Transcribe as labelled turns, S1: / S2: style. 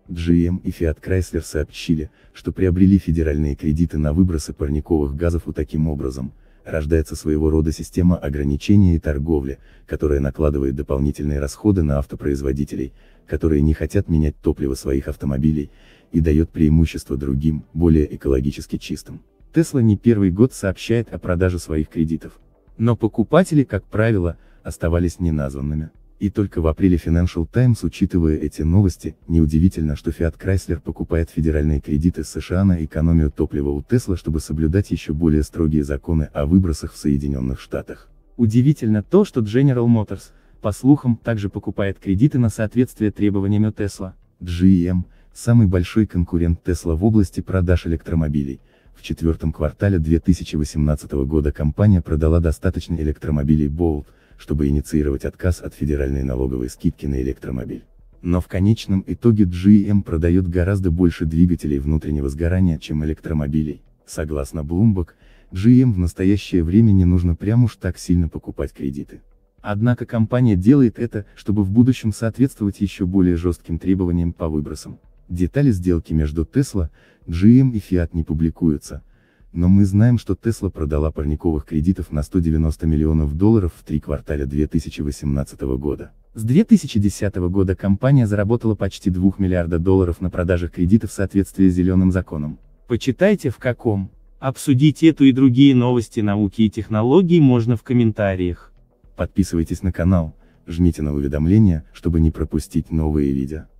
S1: GM и Fiat Chrysler сообщили, что приобрели федеральные кредиты на выбросы парниковых газов и таким образом рождается своего рода система ограничения и торговли, которая накладывает дополнительные расходы на автопроизводителей, которые не хотят менять топливо своих автомобилей, и дает преимущество другим, более экологически чистым. Tesla не первый год сообщает о продаже своих кредитов. Но покупатели, как правило, оставались неназванными. И только в апреле Financial Times, учитывая эти новости, неудивительно, что Fiat Chrysler покупает федеральные кредиты США на экономию топлива у Tesla, чтобы соблюдать еще более строгие законы о выбросах в Соединенных Штатах. Удивительно то, что General Motors, по слухам, также покупает кредиты на соответствие требованиям Tesla. GM – самый большой конкурент Tesla в области продаж электромобилей. В четвертом квартале 2018 года компания продала достаточно электромобилей Bolt, чтобы инициировать отказ от федеральной налоговой скидки на электромобиль. Но в конечном итоге GM продает гораздо больше двигателей внутреннего сгорания, чем электромобилей. Согласно Bloomberg, GM в настоящее время не нужно прям уж так сильно покупать кредиты. Однако компания делает это, чтобы в будущем соответствовать еще более жестким требованиям по выбросам. Детали сделки между Tesla, GM и Fiat не публикуются. Но мы знаем, что Tesla продала парниковых кредитов на $190 миллионов в 3 кварталя 2018 года. С 2010 года компания заработала почти $2 миллиардов на продажах кредитов в соответствии с зеленым законом. Почитайте в каком. Обсудить эту и другие новости науки и технологий можно в комментариях. Подписывайтесь на канал, жмите на уведомления, чтобы не пропустить новые видео.